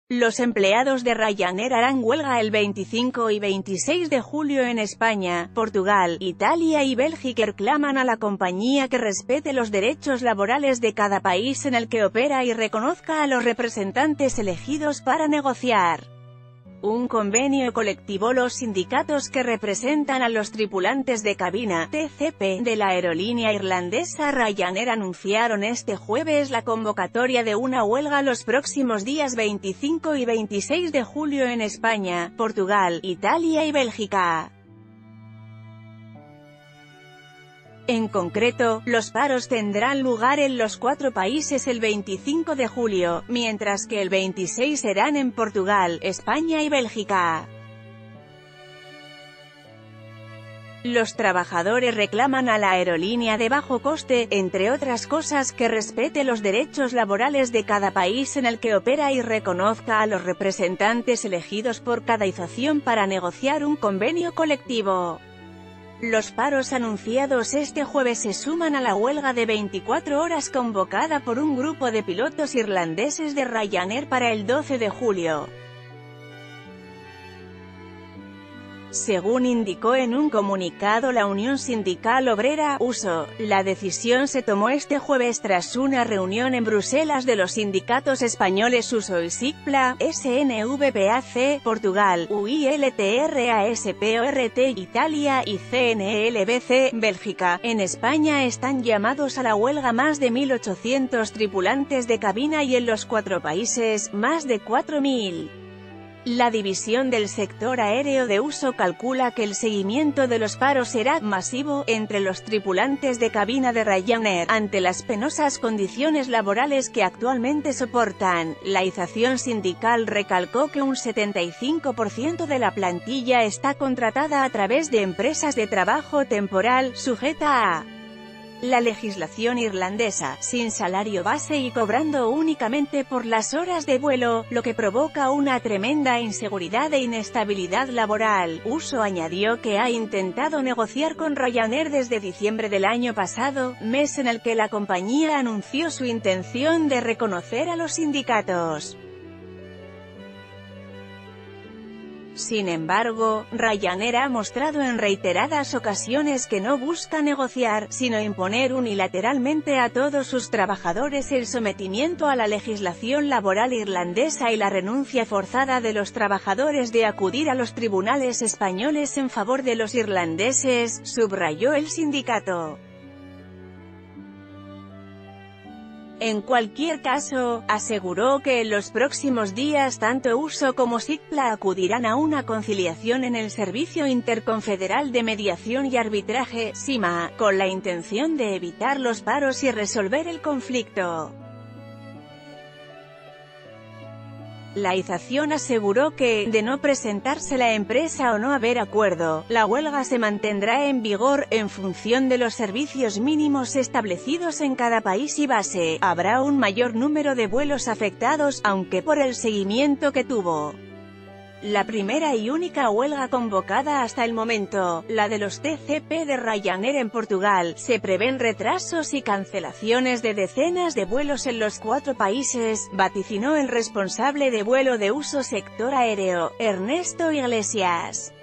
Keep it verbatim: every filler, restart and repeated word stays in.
Los empleados de Ryanair harán huelga el veinticinco y veintiséis de julio en España, Portugal, Italia y Bélgica. Reclaman a la compañía que respete los derechos laborales de cada país en el que opera y reconozca a los representantes elegidos para negociar un convenio colectivo. Los sindicatos que representan a los tripulantes de cabina, T C P, de la aerolínea irlandesa Ryanair anunciaron este jueves la convocatoria de una huelga los próximos días veinticinco y veintiséis de julio en España, Portugal, Italia y Bélgica. En concreto, los paros tendrán lugar en los cuatro países el veinticinco de julio, mientras que el veintiséis serán en Portugal, España y Bélgica. Los trabajadores reclaman a la aerolínea de bajo coste, entre otras cosas, que respete los derechos laborales de cada país en el que opera y reconozca a los representantes elegidos por cada asociación para negociar un convenio colectivo. Los paros anunciados este jueves se suman a la huelga de veinticuatro horas convocada por un grupo de pilotos irlandeses de Ryanair para el doce de julio. Según indicó en un comunicado la Unión Sindical Obrera, U S O, la decisión se tomó este jueves tras una reunión en Bruselas de los sindicatos españoles U S O y SICPLA, S N V P A C, Portugal, U I L T R A S P O R T, Italia, y C N L B C, Bélgica. En España están llamados a la huelga más de mil ochocientos tripulantes de cabina y en los cuatro países, más de cuatro mil. La división del sector aéreo de U S O calcula que el seguimiento de los paros será masivo entre los tripulantes de cabina de Ryanair, ante las penosas condiciones laborales que actualmente soportan. La asociación sindical recalcó que un setenta y cinco por ciento de la plantilla está contratada a través de empresas de trabajo temporal, sujeta a la legislación irlandesa, sin salario base y cobrando únicamente por las horas de vuelo, lo que provoca una tremenda inseguridad e inestabilidad laboral. U S O añadió que ha intentado negociar con Ryanair desde diciembre del año pasado, mes en el que la compañía anunció su intención de reconocer a los sindicatos. Sin embargo, Ryanair ha mostrado en reiteradas ocasiones que no busca negociar, sino imponer unilateralmente a todos sus trabajadores el sometimiento a la legislación laboral irlandesa y la renuncia forzada de los trabajadores de acudir a los tribunales españoles en favor de los irlandeses, subrayó el sindicato. En cualquier caso, aseguró que en los próximos días tanto U S O como SICPLA acudirán a una conciliación en el Servicio Interconfederal de Mediación y Arbitraje, S I M A, con la intención de evitar los paros y resolver el conflicto. La asociación aseguró que, de no presentarse la empresa o no haber acuerdo, la huelga se mantendrá en vigor, en función de los servicios mínimos establecidos en cada país y base. Habrá un mayor número de vuelos afectados, aunque por el seguimiento que tuvo la primera y única huelga convocada hasta el momento, la de los T C P de Ryanair en Portugal, se prevén retrasos y cancelaciones de decenas de vuelos en los cuatro países, vaticinó el responsable de vuelo de U S O sector aéreo, Ernesto Iglesias.